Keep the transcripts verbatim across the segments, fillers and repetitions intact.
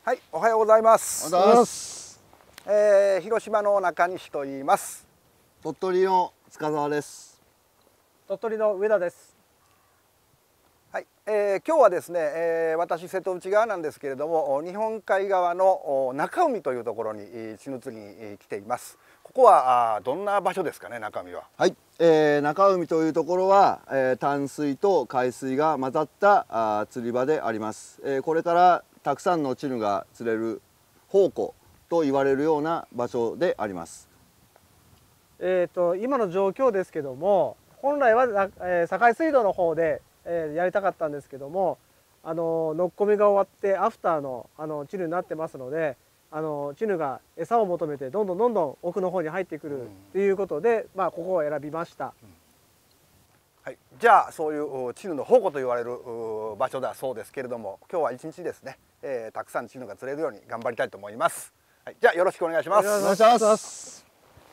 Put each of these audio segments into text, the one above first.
はい、おはようございます。 おはようございます。 えー、広島の中西と言います。 鳥取の塚沢です。 鳥取の上田です。 はい、えー、今日はですね、えー、私瀬戸内側なんですけれども、日本海側の中海というところに地ぬ釣りに来ています。ここはあどんな場所ですかね、中海は。 はい、えー、中海というところは、えー、淡水と海水が混ざったあ釣り場であります。えー、これからたくさんのチヌが釣れる宝庫と言われるような場所であります。 えーと今の状況ですけども、本来は、えー、境水道の方で、えー、やりたかったんですけども、あのノッコミが終わってアフターのあのチヌになってますので、あのチヌが餌を求めてどんどんどんどん奥の方に入ってくるということで、まあここを選びました。 はい、じゃあそういうチヌの宝庫と言われる場所だそうですけれども、今日は一日ですね、えー、たくさんチヌが釣れるように頑張りたいと思います。はい、じゃあよろしくお願いします。 お願いします。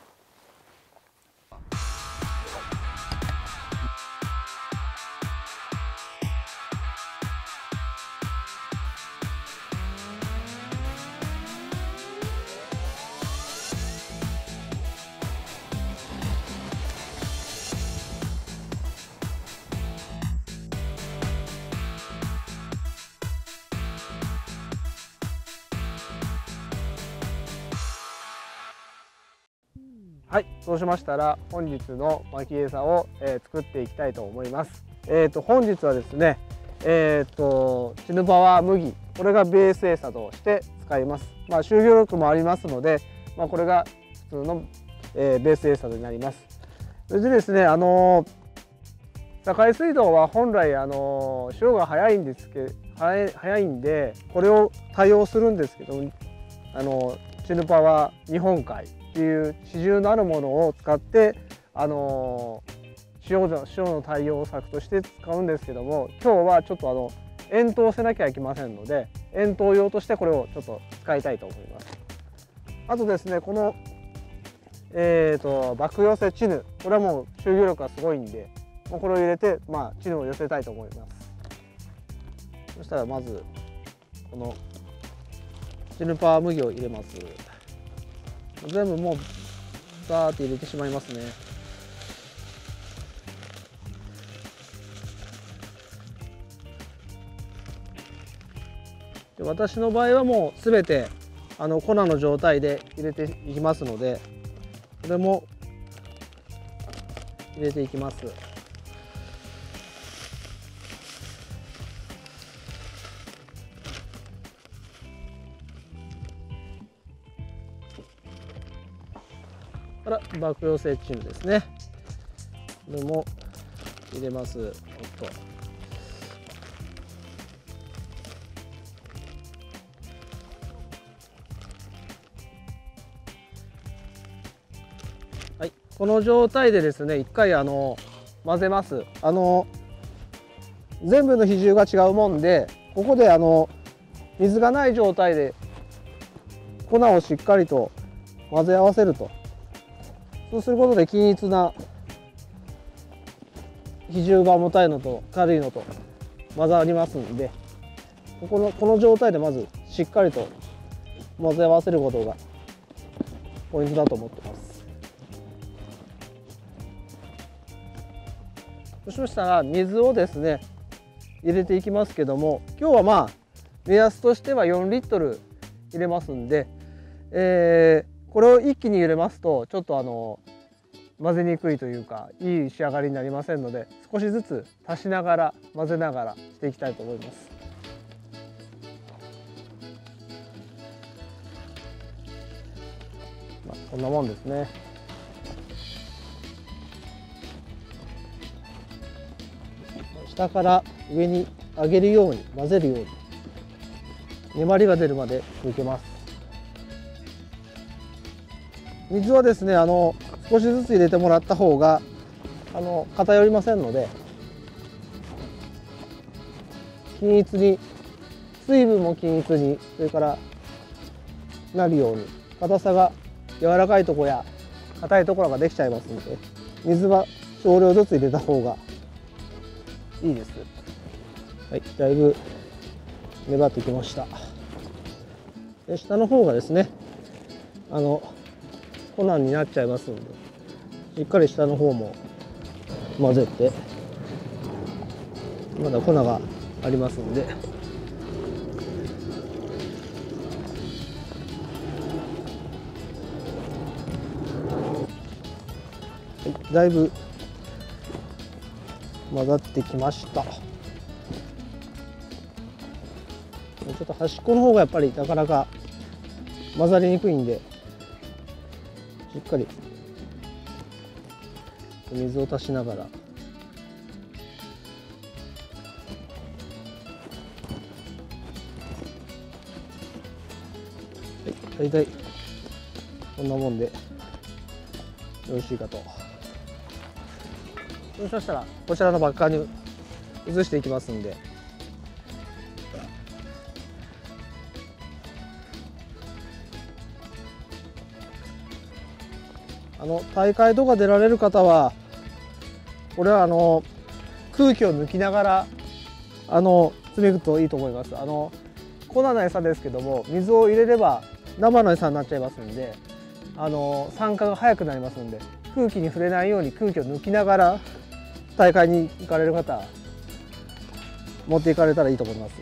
はい、そうしましたら本日の巻き餌を、えー、作っていきたいと思います。えーと本日はですね、えーとチヌパワー麦、これがベース餌として使います。まあ就業力もありますので、まあ、これが普通の、えー、ベース餌になります。それでですね、あのー、境水道は本来あのー、潮が早いんですけど早い早いんで、これを多用するんですけど、あのー、チヌパワー日本海っていう支柱のあるものを使って、あのー、潮の潮の対応策として使うんですけども、今日はちょっとあの遠投せなきゃいけませんので、遠投用としてこれをちょっと使いたいと思います。あとですね、このえーと爆寄せチヌ、これはもう就業力がすごいんで、もうこれを入れて、まあ、チヌを寄せたいと思います。そしたらまずこのチヌパワー麦を入れます。全部もうザーって入れてしまいますね。で私の場合はもう全てあの粉の状態で入れていきますので、これも入れていきます。から爆寄せチヌですね。これも入れます。おっと。はい、この状態でですね、一回あの混ぜます。あの全部の比重が違うもんで、ここであの水がない状態で粉をしっかりと混ぜ合わせると。そうすることで均一な比重が重たいのと軽いのと混ざりますんで、ここのこの状態でまずしっかりと混ぜ合わせることがポイントだと思ってます。そうしましたら水をですね入れていきますけども、今日はまあ目安としてはよんリットル入れますんで、えーこれを一気に入れますとちょっとあの混ぜにくいというかいい仕上がりになりませんので、少しずつ足しながら混ぜながらしていきたいと思います。まあ、こんなもんですね。下から上に上げるように混ぜるように粘りが出るまで抜けます。水はですね、あの少しずつ入れてもらった方があの偏りませんので、均一に水分も均一に、それからなるように硬さが柔らかいところや硬いところができちゃいますので、水は少量ずつ入れた方がいいです。はい、だいぶ粘ってきました。 で下の方がですねあの粉になっちゃいますので、しっかり下の方も混ぜて、まだ粉がありますんで、だいぶ混ざってきました。ちょっと端っこの方がやっぱりなかなか混ざりにくいんで、しっかり水を足しながら、はい、大体こんなもんでよろしいかと。そうしましたらこちらのバッカーに移していきますんで、あの大会とか出られる方はこれはあの空気を抜きながらあの積みくといいと思います。あの粉の餌ですけども、水を入れれば生の餌になっちゃいますんで、あの酸化が早くなりますんで、空気に触れないように空気を抜きながら大会に行かれる方持っていかれたらいいと思います。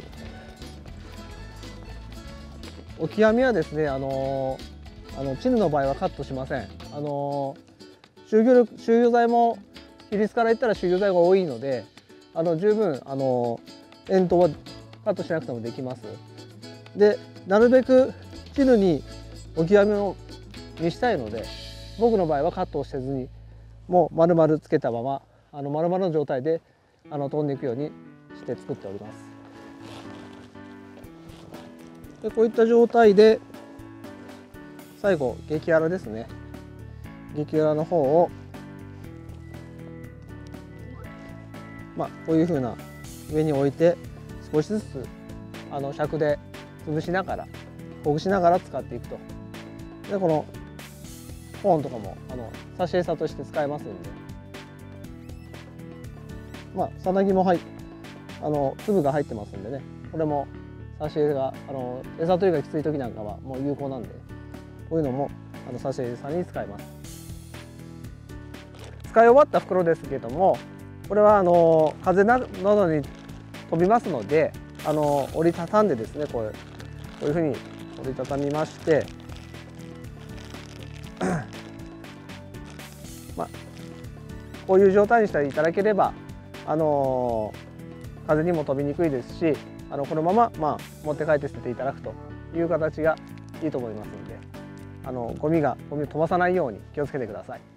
オキアミはですね、あのあのチヌの場合はカットしません。あの集魚力集魚剤も比率から言ったら集魚剤が多いので、あの十分あの円筒はカットしなくてもできます。でなるべくチヌにオキアミを見したいので、僕の場合はカットをせずにもう丸々つけたまま、あの丸々の状態であの飛んでいくようにして作っております。でこういった状態で最後激粗ですね。激粗の方をまあこういうふうな上に置いて、少しずつあの尺で潰しながらほぐしながら使っていくと。でこのコーンとかもあの差し餌として使えますんで、まあさなぎも入っあの粒が入ってますんでね、これも差し餌があの餌取りがきつい時なんかはもう有効なんで、こういうのもあの差し餌に使います。使い終わった袋ですけれども、これはあの風などに飛びますので、あの折りたたんでですね、こうこういうふうに折りたたみましてまあ、こういう状態にしていただければ、あのー、風にも飛びにくいですし、あのこのまま、まあ、持って帰って捨てていただくという形がいいと思いますので、あのゴミがゴミを飛ばさないように気をつけてください。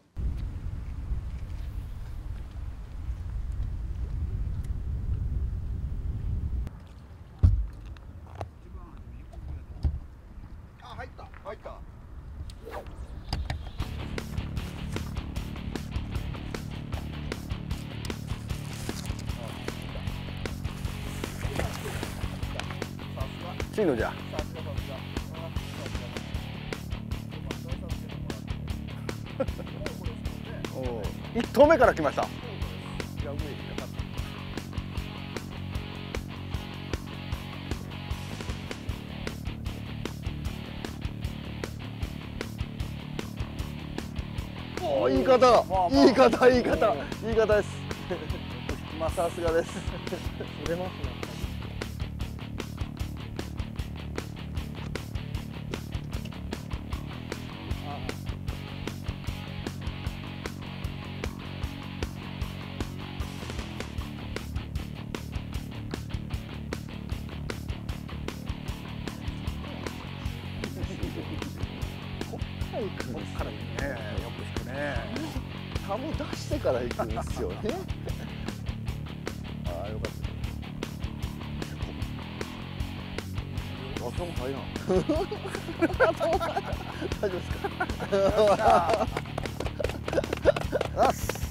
あ、入った入った。チヌじゃ。一投目から来ました。おお、言い方、言い方、言い方、言い方です。まあ、さすがです。 売れますね。 こっからね、よく引くね。 タモ出してから行くんですよね。ああ、よかった。頭入らん。大丈夫ですか。 よし。 す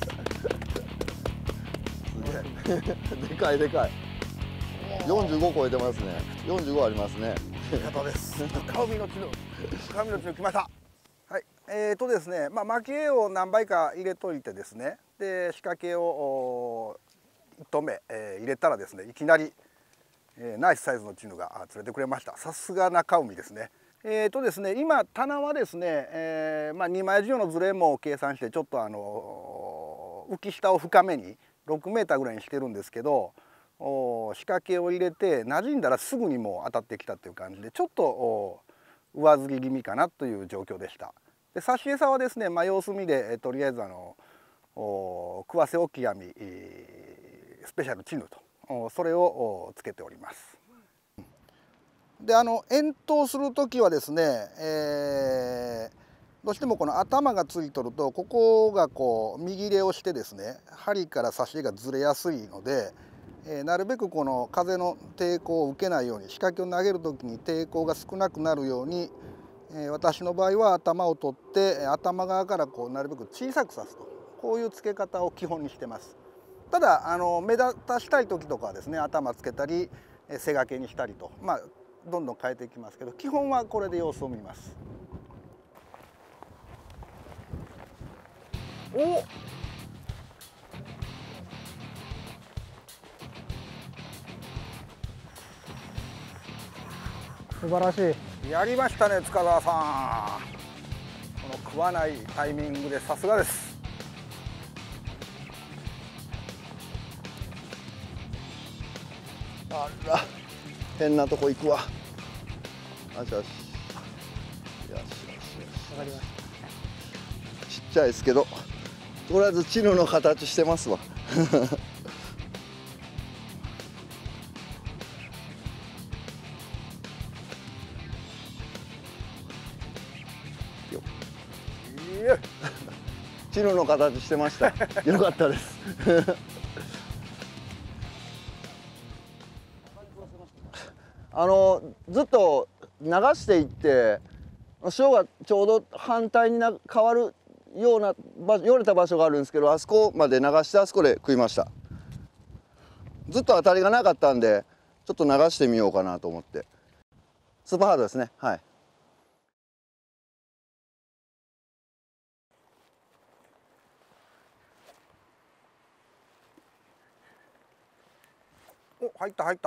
げえ。でかいでかい。四十五超えてますね。四十五ありますね。 ありがとうです。川海の地の、川海の地の来ました。はい、えーとですね、まあ蒔絵を何倍か入れといてですね、で仕掛けをいっ投目、えー、入れたらですね、いきなりえー、ナイスサイズのチヌが釣れてくれました。さすが中海ですね。えーとですね、今棚はですね、えーまあ、にまい以上のズレも計算してちょっとあの浮き下を深めにろくメーターぐらいにしてるんですけど、仕掛けを入れて馴染んだらすぐにもう当たってきたという感じで、ちょっと上釣り気味かなという状況でした。で差し餌はですね、まあ、様子見でとりあえずあの食わせオキアミスペシャルチヌとそれをつけております。であの遠投する時はですね、えー、どうしてもこの頭がついとるとここがこう右入れをしてですね、針から刺しがずれやすいので、えー、なるべくこの風の抵抗を受けないように、仕掛けを投げる時に抵抗が少なくなるように、えー、私の場合は頭を取って頭側からこうなるべく小さく刺すと、こういう付け方を基本にしてます。ただあの目立たしたい時とかはですね、頭つけたり背掛けにしたりと、まあどんどん変えていきますけど、基本はこれで様子を見ます。お素晴らしい。やりましたね塚澤さん。この食わないタイミングでさすがです。 あら変なとこ行くわ。よしよしよしよしよし。わかりました。ちっちゃいですけどとりあえずチヌの形してますわ。チヌの形してました。よかったです。あのずっと流していって潮がちょうど反対にな変わるような場所、よれた場所があるんですけど、あそこまで流してあそこで食いました。ずっと当たりがなかったんでちょっと流してみようかなと思って。スーパーハードですね。はい。 お、入った入った。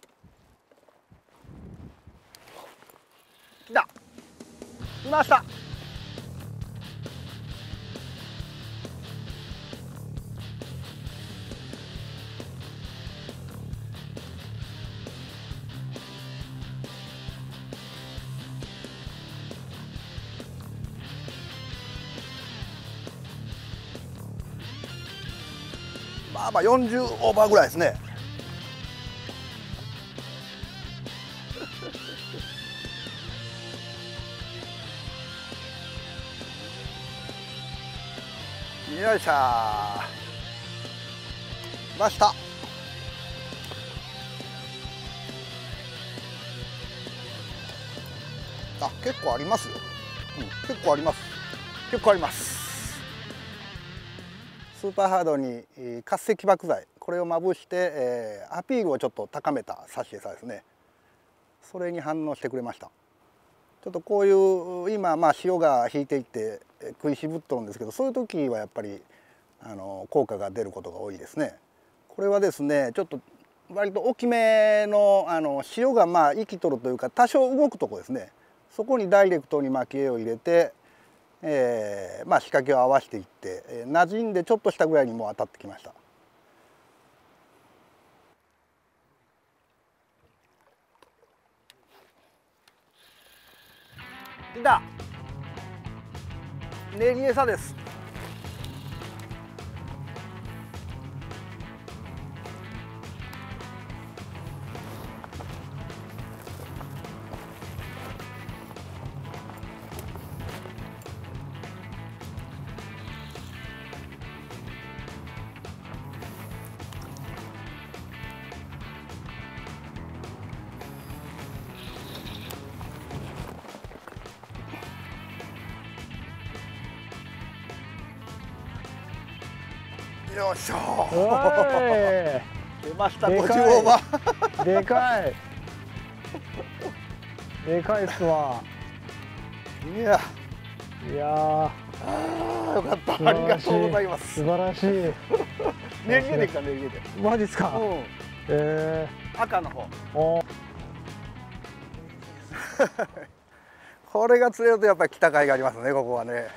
来た。いました。まあまあよんじゅうオーバーぐらいですね。よいしょー。来ました。あ、結構ありますよ。うん、結構あります。結構あります。スーパーハードに活性起爆剤、これをまぶして、えー、アピールをちょっと高めた刺し餌ですね。それに反応してくれました。ちょっとこういう今まあ潮が引いていって食いしぶっとるんですけど、そういう時はやっぱりあの効果が出ることが多いですね。これはですね、ちょっと割と大きめのあの潮がまあ生きとるというか多少動くとこですね。そこにダイレクトに巻き餌を入れて、えー、まあ仕掛けを合わせていって、えー、馴染んでちょっとしたぐらいにもう当たってきました。来た。練り餌です。よいしょー。出ました。ごじゅうオーバー。 でかい。でかいっすわ。 いや。 いやー。 ああ、よかった。ありがとうございます。 素晴らしい。 練りでか練りで。 マジっすか。 うん。 え赤の方。 ー、おこれが釣れるとやっぱり来た甲斐がありますね、ここはね。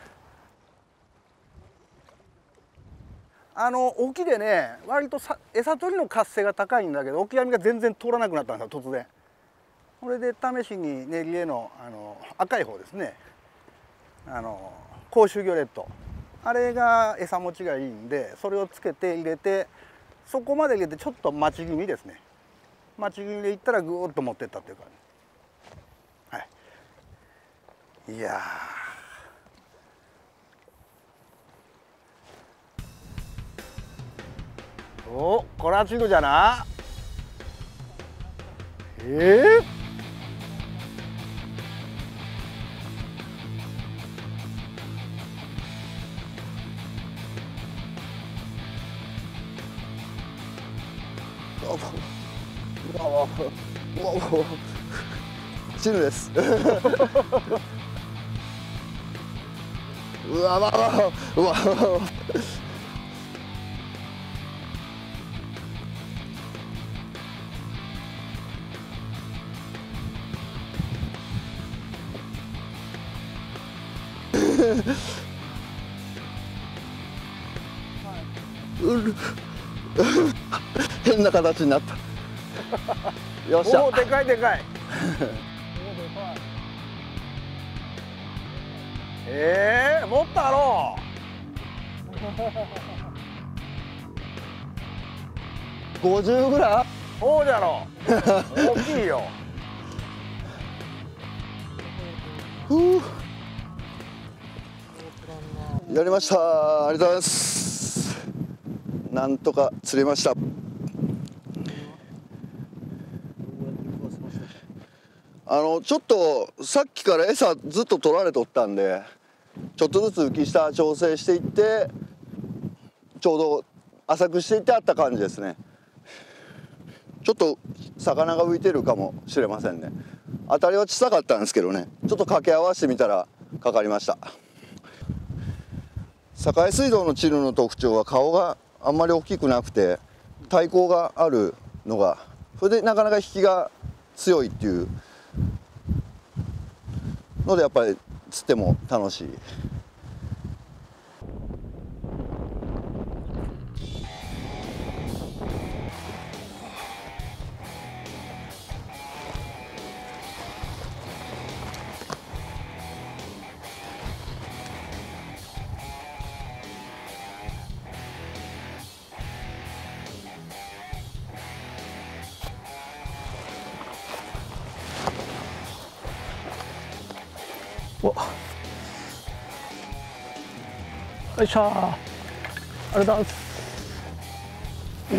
あの沖でね、割とさ餌取りの活性が高いんだけど、オキアミが全然通らなくなったんですよ、突然。これで試しに練り絵のあの赤い方ですね、あの甲州魚レッド、あれが餌持ちがいいんで、それをつけて入れて、そこまで入れてちょっと待ち気味ですね。待ち気味でいったらぐーっと持ってったっていうか、はい、いやー、お、これはチグじゃな。えーうわうわうわうわチヌです。うわわわうわ変な形になった。よっしゃ。 おお、でかいでかい。ええー、もっとあろう。五十ぐらい。 そうじゃろ。大きいよ。 ふう。やりました。ありがとうございます。なんとか釣れました。あのちょっとさっきから餌ずっと取られとったんで、ちょっとずつ浮き下調整していってちょうど浅くしていってあった感じですね。ちょっと魚が浮いてるかもしれませんね。当たりは小さかったんですけどね、ちょっと掛け合わせてみたらかかりました。境水道のチヌの特徴は顔があんまり大きくなくて体高があるのが、それでなかなか引きが強いっていうのでやっぱり釣っても楽しい。 お、よいしょー、ありがとうございます。うん、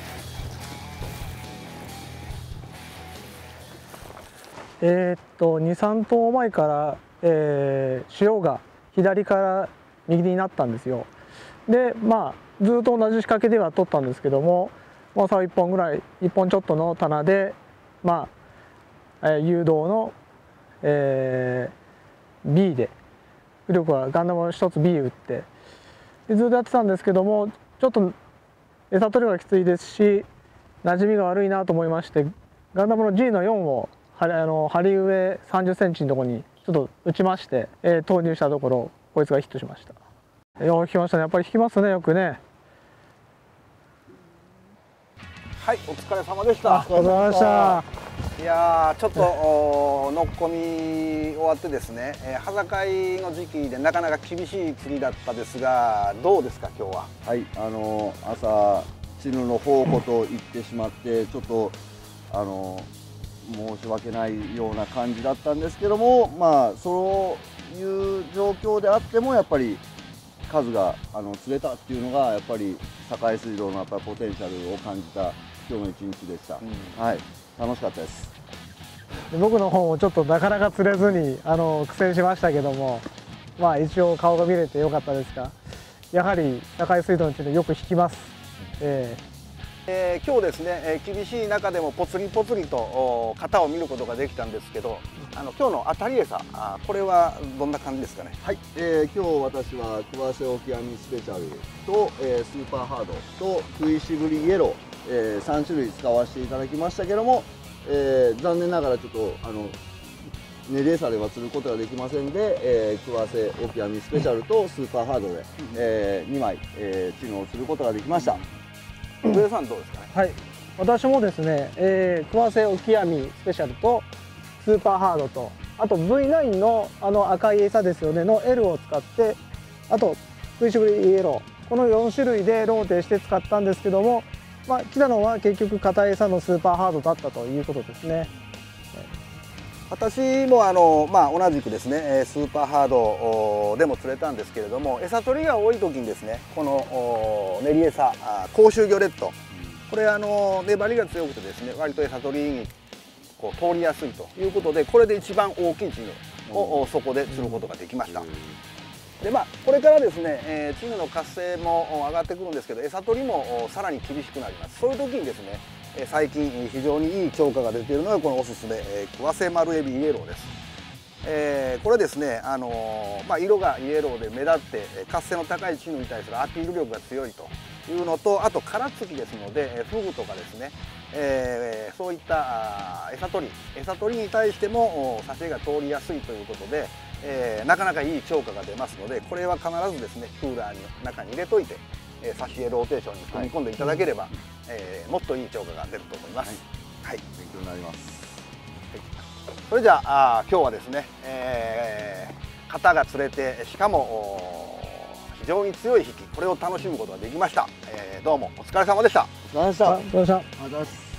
えー、っとに、さん頭前から、えー、潮が左から右になったんですよ。でまあずっと同じ仕掛けでは取ったんですけども、まあ、さいっぽんぐらいいっぽんちょっとの棚でまあ、えー、誘導の、えーB で浮力はガンダムを一つ B 打ってでずっとやってたんですけども、ちょっと餌取りがきついですし馴染みが悪いなと思いまして、ガンダムの ジー のよんをあの針上さんじゅっセンチのところにちょっと打ちまして、えー、投入したところこいつがヒットしました。よく引きましたね。やっぱり引きますね、よくね。 はい、お疲れ様でした。 お疲れ様でした。 いやー、ちょっとのっこみ終わってですね、えー、羽境の時期でなかなか厳しい釣りだったですが、どうですか今日は。 はい、あの朝チヌの宝庫と言ってしまってちょっとあの申し訳ないような感じだったんですけども、まあそういう状況であってもやっぱり数があの釣れたっていうのがやっぱり境水道のやっぱポテンシャルを感じた今日の一日でした。うん、はい、楽しかったです。 僕の方もちょっとなかなか釣れずにあの苦戦しましたけども、まあ一応顔が見れてよかったですが、やはり境水道のチヌよく引きます。えーえー、今日ですね、えー、厳しい中でもぽつりぽつりと型を見ることができたんですけど、あの今日の当たり餌、あこれはどんな感じですかね。 はい、えー、今日私はクワセオキアミスペシャルと、えー、スーパーハードと食いしぶりイエロえー、さん種類使わせていただきましたけども、えー、残念ながらちょっとあの練り餌では釣ることができませんで、えー、桑瀬オキアミスペシャルとスーパーハードで、えー、にまい、えー、チヌを釣ることができました。 上田さんどうですかね。 はい、私もですね、えー、桑瀬オキアミスペシャルとスーパーハードと、あと ブイナイン のあの赤い餌ですよねの エル を使って、あとフィッシュブリイエロー、このよん種類でローテして使ったんですけども、まあ、来たのは結局硬い餌のスーパーハードだったということですね。 私もあの、まあ、同じくですねスーパーハードでも釣れたんですけれども、餌取りが多い時にですねこの練り餌甲州魚レッド、これあの粘りが強くてですね割と餌取りにこう通りやすいということで、これで一番大きいチヌをそこで釣ることができました。でまあ、これからですね、えー、チヌの活性も上がってくるんですけど、餌取りもさらに厳しくなります。そういう時にですね、えー、最近非常にいい釣果が出ているのがこのおすすめ、えー、桑瀬丸エビイエローです。えー、これですね、あのーまあ、色がイエローで目立って活性の高いチヌに対するアピール力が強いというのと、あと殻付きですのでフグとかですね、えー、そういった餌取り餌取りに対しても刺しが通りやすいということで、えー、なかなかいい釣果が出ますので、これは必ずですねクーラーの中に入れといて、えー、刺し餌ローテーションに組み込んでいただければ、はい、えー、もっといい釣果が出ると思います。はい、はい、 勉強になります。 はい、それじゃあ、あ今日はですね、えー、型が釣れてしかも非常に強い引き、これを楽しむことができました。えー、どうもお疲れ様でした。 お疲れ様でした。 あ、どうした。 ありがとうございます。